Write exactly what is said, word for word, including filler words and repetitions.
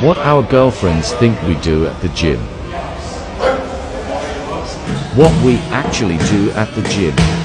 What our girlfriends think we do at the gym. What we actually do at the gym.